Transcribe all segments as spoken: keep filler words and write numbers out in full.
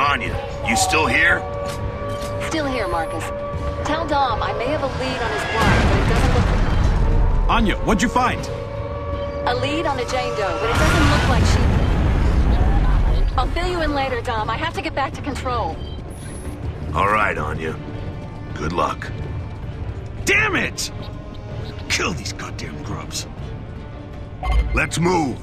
Anya, you still here? Still here, Marcus. Tell Dom I may have a lead on his blind, but it doesn't look... Anya, what'd you find? A lead on a Jane Doe, but it doesn't look like she... I'll fill you in later, Dom. I have to get back to control. All right, Anya. Good luck. Damn it! Kill these goddamn grubs. Let's move.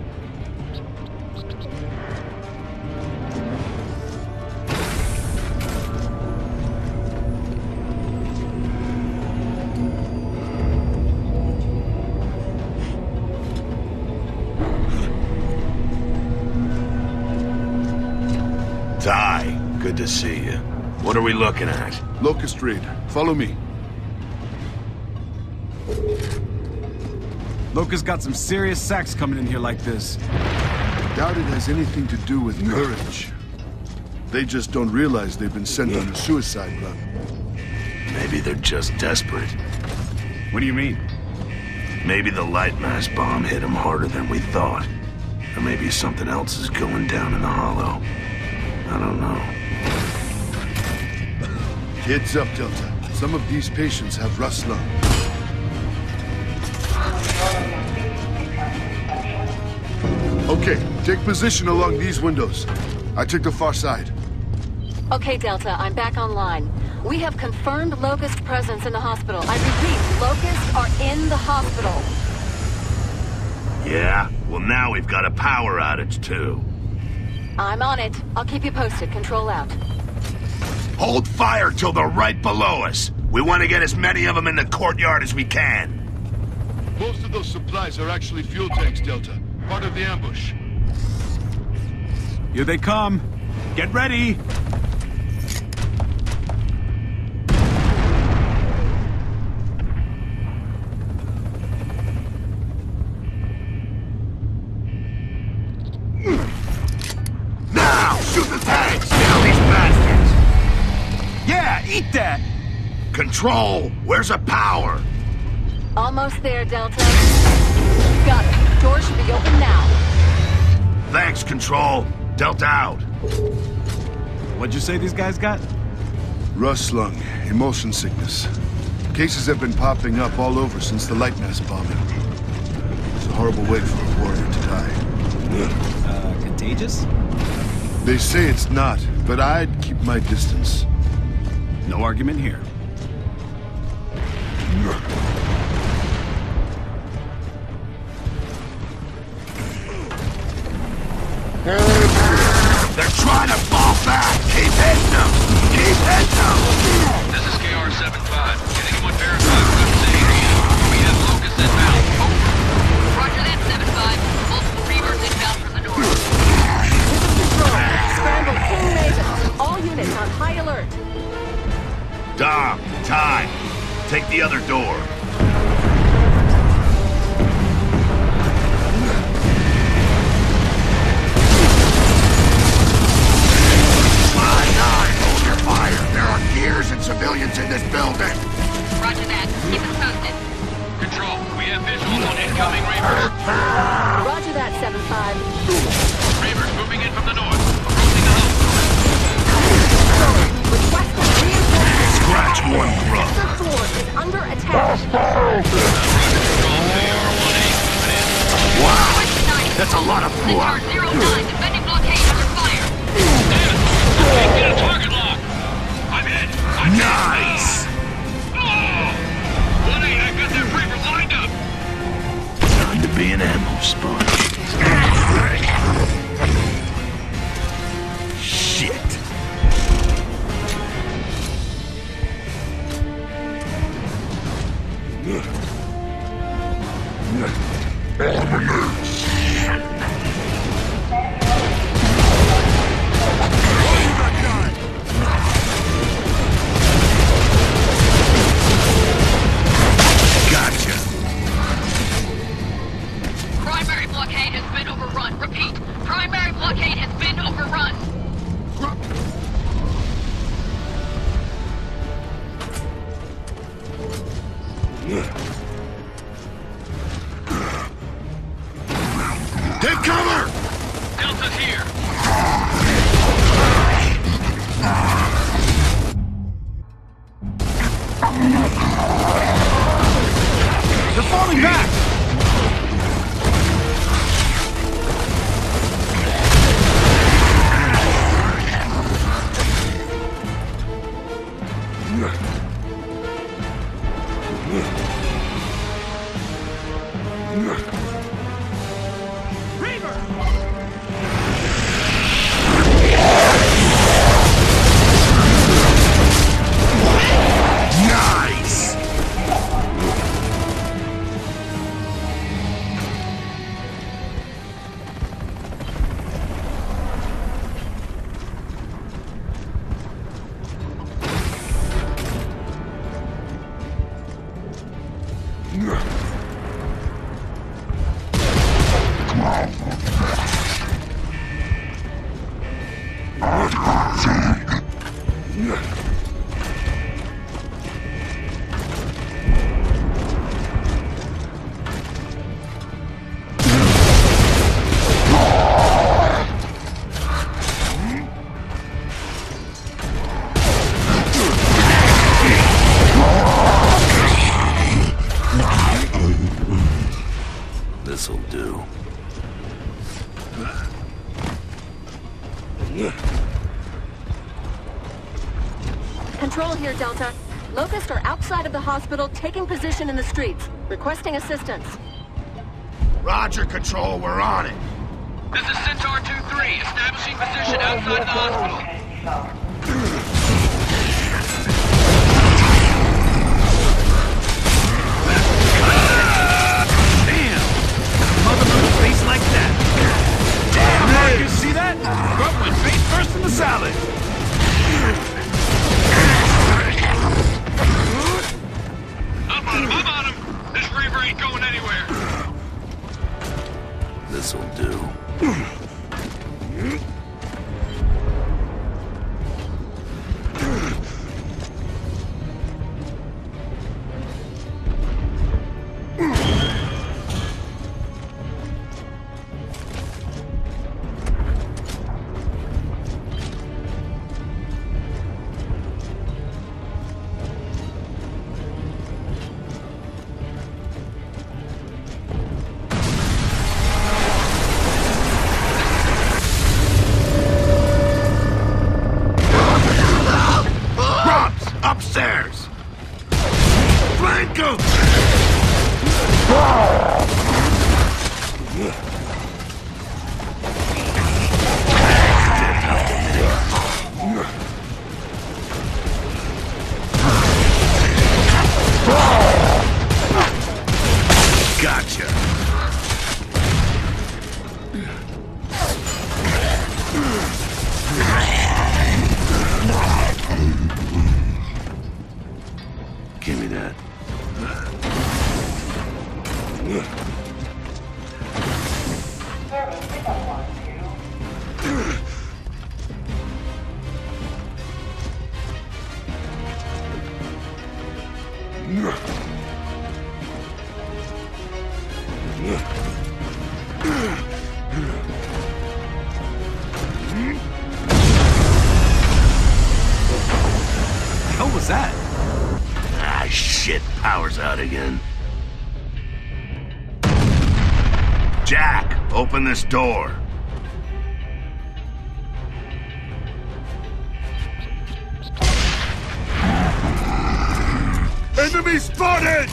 Ty, good to see you. What are we looking at? Locust raid. Follow me. Locust got some serious sacks coming in here like this. Doubt it has anything to do with courage. They just don't realize they've been sent on a suicide run. Maybe they're just desperate. What do you mean? Maybe the light mass bomb hit them harder than we thought. Or maybe something else is going down in the hollow. I don't know. Heads up, Delta. Some of these patients have rust lung. Okay, take position along these windows. I took the far side. Okay, Delta, I'm back online. We have confirmed Locust presence in the hospital. I repeat, Locusts are in the hospital. Yeah? Well, now we've got a power outage, too. I'm on it. I'll keep you posted. Control out. Hold fire till they're right below us. We want to get as many of them in the courtyard as we can. Most of those supplies are actually fuel tanks, Delta. Part of the ambush. Here they come. Get ready. Now! Shoot the tanks! Kill these bastards! Yeah, eat that! Control! Where's the power? Almost there, Delta. Got it. Doors should be open now. Thanks, Control. Delta out. What'd you say these guys got? Rust lung, emotion sickness. Cases have been popping up all over since the light mass bombing. It's a horrible way for a warrior to die. Uh, contagious? They say it's not, but I'd keep my distance. No argument here. They're trying to fall back! Keep hitting them! Keep hitting them! This is K R seven five. Can anyone verify what's the area? We have Locust inbound. Over. Roger that, seven five. Multiple reavers inbound from the north. This is Control. Scramble King Maven. All units on high alert. Dom, Ty, take the other door. Gears and civilians in this building! Roger that. Keep us posted. Control, we have visuals on incoming reavers. Roger that, seven five. Reavers moving in from the north. Approaching the house. Requesting reinforcements. Scratch one grub. The sword is under attack. Roger, Control, K R one eight moving in. Wow! That's a lot of blood! zero nine, defending blockade under fire. Damn! Can't get a target lock! I'm in! I'm Nice! in! Oh! one eight, I've got that reaver lined up! Time to be an ammo sponge. Shit! Gotcha! Primary blockade has been overrun. Repeat, primary blockade has been overrun. Take cover! Delta's here! They're falling back! Nice! This'll do. Control here, Delta. Locusts are outside of the hospital, taking position in the streets, requesting assistance. Roger, Control, we're on it. This is Centaur two three, establishing position outside the hospital. Damn! Mother moon face like that! Damn, hey. You see that? Grub went face first in the salad! I'm on him, I'm on him! This Reaver ain't going anywhere! This'll do. Upstairs! Flank him! Gotcha! Give me that. The hell was that? Ah, shit. Power's out again. Jack, open this door. Enemy spotted!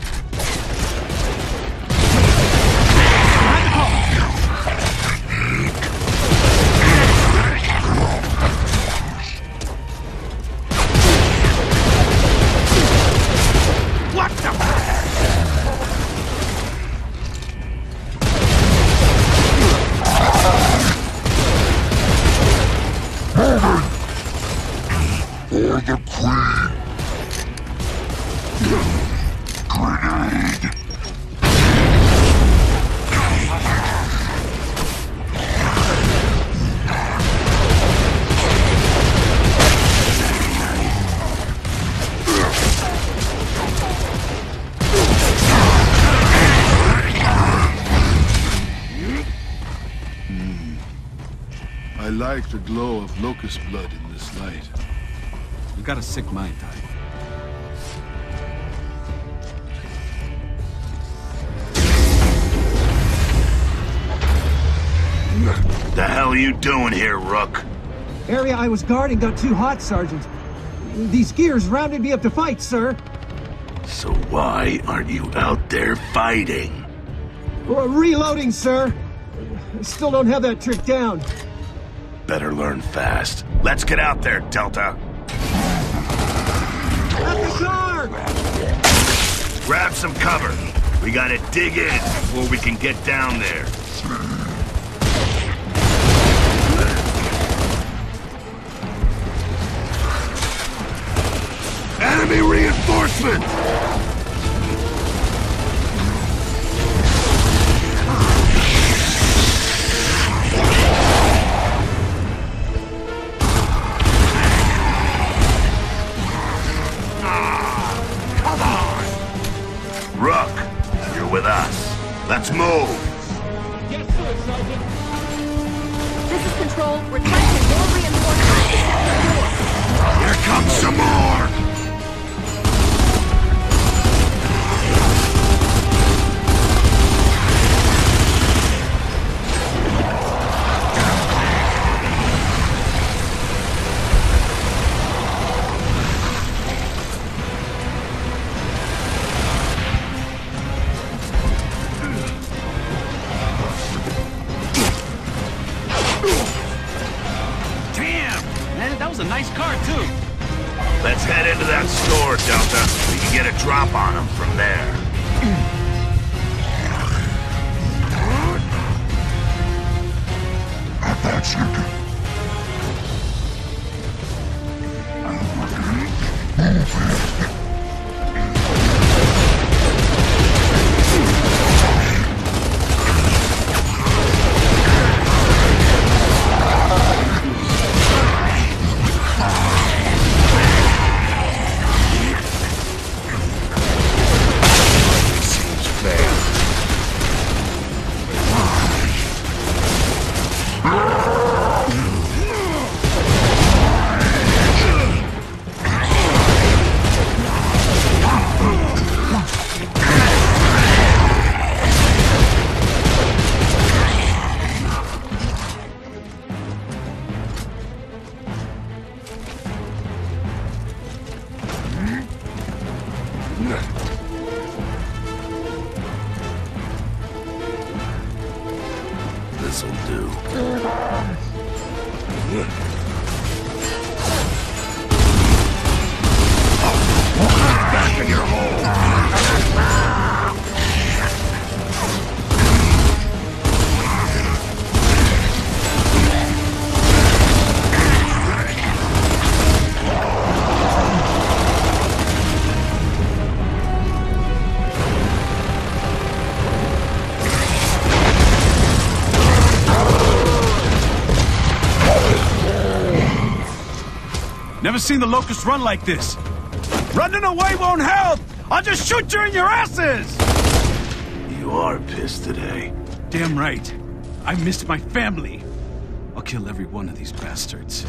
What the? For the Queen. I like the glow of locust blood in this light. You got a sick mind, Ty. The hell are you doing here, Rook? Area I was guarding got too hot, Sergeant. These gears rounded me up to fight, sir. So why aren't you out there fighting? Uh, Reloading, sir. Still don't have that trick down. Better learn fast. Let's get out there, Delta. At the car! Grab some cover. We gotta dig in before we can get down there. Enemy reinforcement! Come on! Rook, you're with us. Let's move! Yes, sir, Sergeant. This is Control. Requesting more reinforcements to sector door. Here comes some more! A nice car, too. Let's head into that store, Delta. We can get a drop on them from there. This'll do. Back in your hole! Never seen the Locust run like this. Running away won't help! I'll just shoot you in your asses! You are pissed today. Damn right. I missed my family. I'll kill every one of these bastards.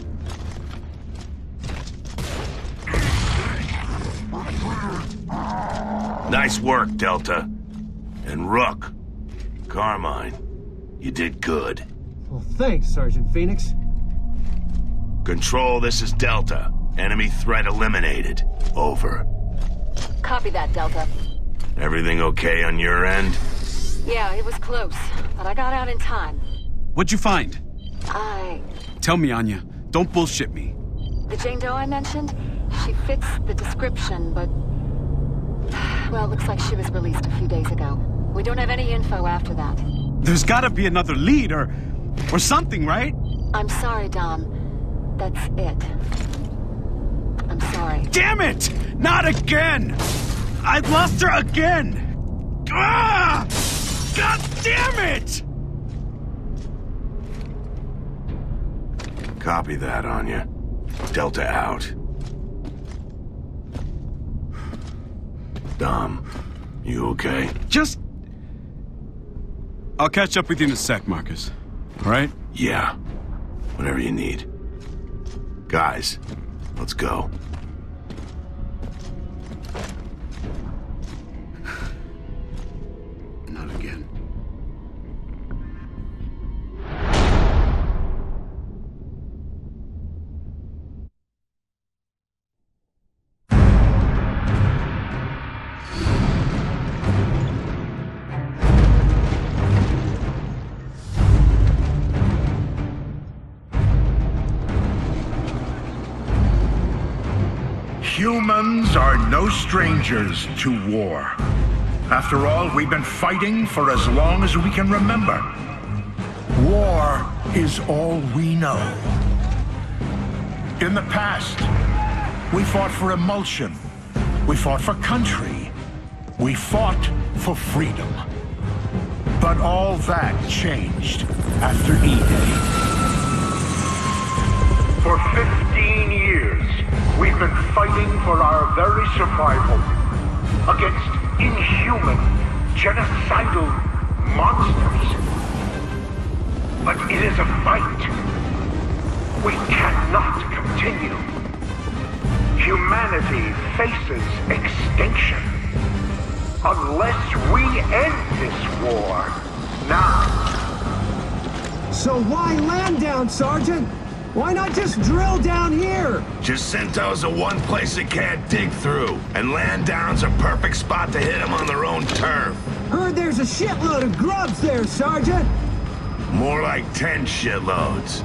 Nice work, Delta. And Rook, Carmine, you did good. Well, thanks, Sergeant Phoenix. Control, this is Delta. Enemy threat eliminated. Over. Copy that, Delta. Everything okay on your end? Yeah, it was close, but I got out in time. What'd you find? I... Tell me, Anya. Don't bullshit me. The Jane Doe I mentioned? She fits the description, but... Well, looks like she was released a few days ago. We don't have any info after that. There's gotta be another lead, or... or something, right? I'm sorry, Dom. That's it. I'm sorry. Damn it! Not again! I lost her again! Ah! God damn it! Copy that, Anya. Delta out. Dom, you okay? Just... I'll catch up with you in a sec, Marcus. All right? Yeah. Whatever you need. Guys, let's go. Not again. Humans are no strangers to war. After all, we've been fighting for as long as we can remember. War is all we know. In the past, we fought for emulsion. We fought for country. We fought for freedom. But all that changed after E-Day. For fifteen years, we've been fighting for our very survival against inhuman, genocidal monsters. But it is a fight we cannot continue. Humanity faces extinction unless we end this war now. So why land down, Sergeant? Why not just drill down here? Jacinto's the one place it can't dig through, and land down's a perfect spot to hit them on their own turf. Heard there's a shitload of grubs there, Sergeant. More like ten shitloads.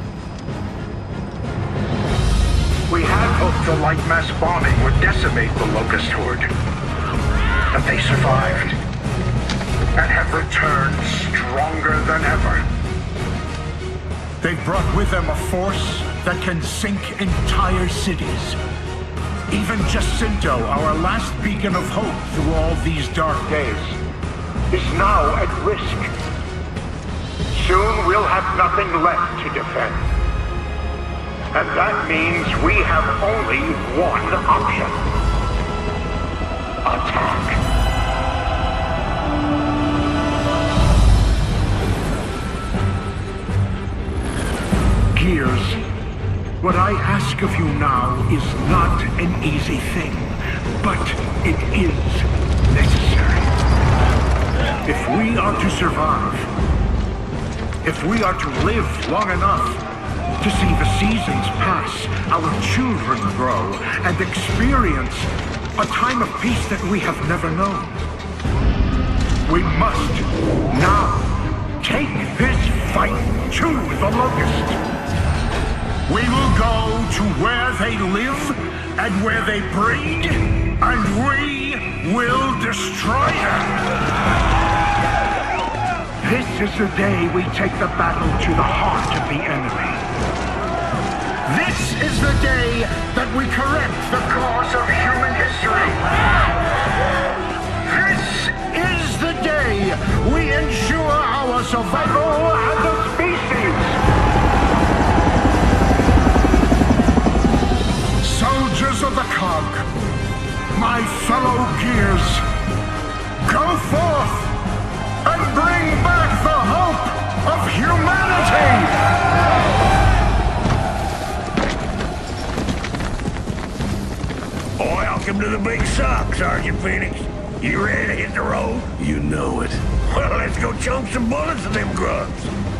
We had hoped the light mass bombing would decimate the Locust Horde. But they survived, and have returned stronger than ever. They've brought with them a force that can sink entire cities. Even Jacinto, our last beacon of hope through all these dark days, is now at risk. Soon we'll have nothing left to defend. And that means we have only one option. Attack. Gears, what I ask of you now is not an easy thing, but it is necessary. If we are to survive, if we are to live long enough to see the seasons pass, our children grow, and experience a time of peace that we have never known, we must now take this fight to the Locust. We will go to where they live and where they breed, and we will destroy them. This is the day we take the battle to the heart of the enemy. This is the day that we correct the course of human history. This is the day we ensure our survival as a species. Soldiers of the Cog, my fellow Gears, go forth and bring back the hope of humanity! Welcome to the big sock, Sergeant Phoenix. You ready to hit the road? You know it. Well, let's go chunk some bullets at them grubs.